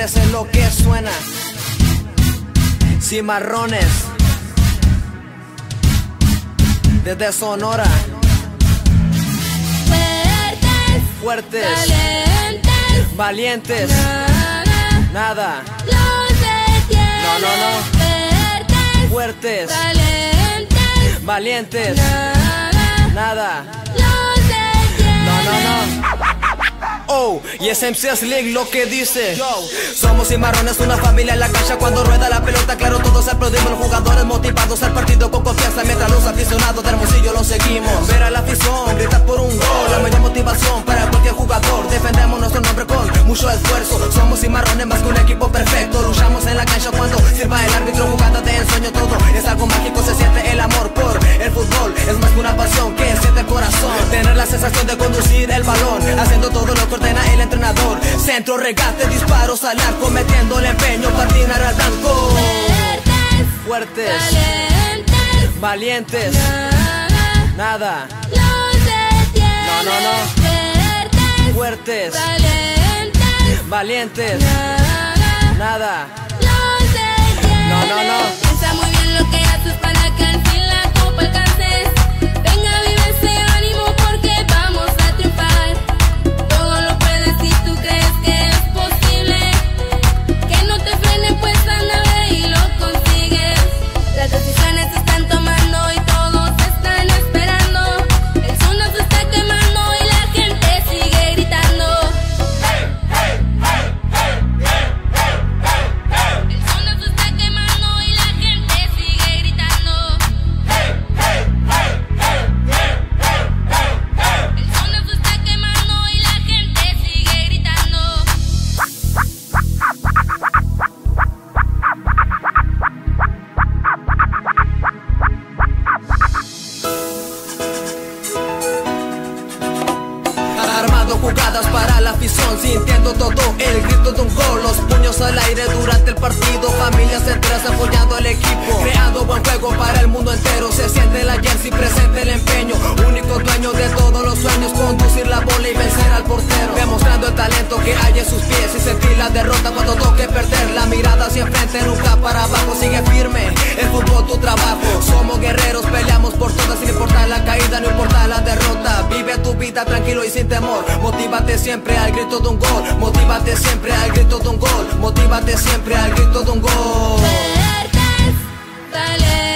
fuertes es lo que suena. Cimarrones desde Sonora. Fuertes, calientes, valientes, nada. Los detiene. No. Fuertes, Calientes, valientes, nada. los detiene. No. Oh, y es MC Slick lo que dice. Somos cimarrones, una familia en la cancha. Cuando rueda la pelota, claro, todos aplaudimos. Los jugadores motivados al partido con confianza, mientras los aficionados de Hermosillo los seguimos. Ver a la afición gritar por un gol, la mayor motivación para cualquier jugador. Defendemos nuestro nombre con mucho esfuerzo. Somos cimarrones más que un equipo perfecto. Luchamos en la cancha cuando sirva el árbitro. Jugada de ensueño, todo es algo mágico. Se siente el amor por el fútbol. Es más que una pasión que siente el corazón. Tener la sensación de conducir el balón, haciendo todo lo que ordena el entrenador. Centro, regate, disparos al arco, metiendo el empeño, patinar al blanco. Fuertes, Calientes, valientes, nada. los detiene. No. Fuertes, Calientes, valientes, nada. los detiene. No. Piensa muy bien lo que haces para que al fin la copa alcances. Venga, vive ese ánimo porque vamos a triunfar. Todo lo puedes si tú crees que es posible. Que no te frene, pues anda, ve y lo consigues. Las decisiones se están tomando y todos están esperando. El suelo se está quemando y la gente sigue gritando. El suelo se está quemando y la gente sigue gritando. El suelo se está quemando y la gente sigue gritando. Armando jugadas para la afición, sintiendo todo el grito de un gol. Los puños al aire durante el partido, familias enteras apoyando al equipo, creando buen juego para el mundo entero. Se siente la jersey, presente el empeño, único dueño de todos los sueños, conducir la bola y vencer al portero, demostrando el talento que hay en sus pies y sentir la derrota cuando toque perder. La mirada hacia enfrente, nunca para abajo, sigue firme, el fútbol tu trabajo. Somos guerreros, peleamos por todas sin importar la caída, no importa la derrota. Vive tu vida tranquilo y sin temor, motívate siempre al grito de un gol, motívate siempre al grito de un gol, motívate siempre al grito de un gol. Fuertes, calientes.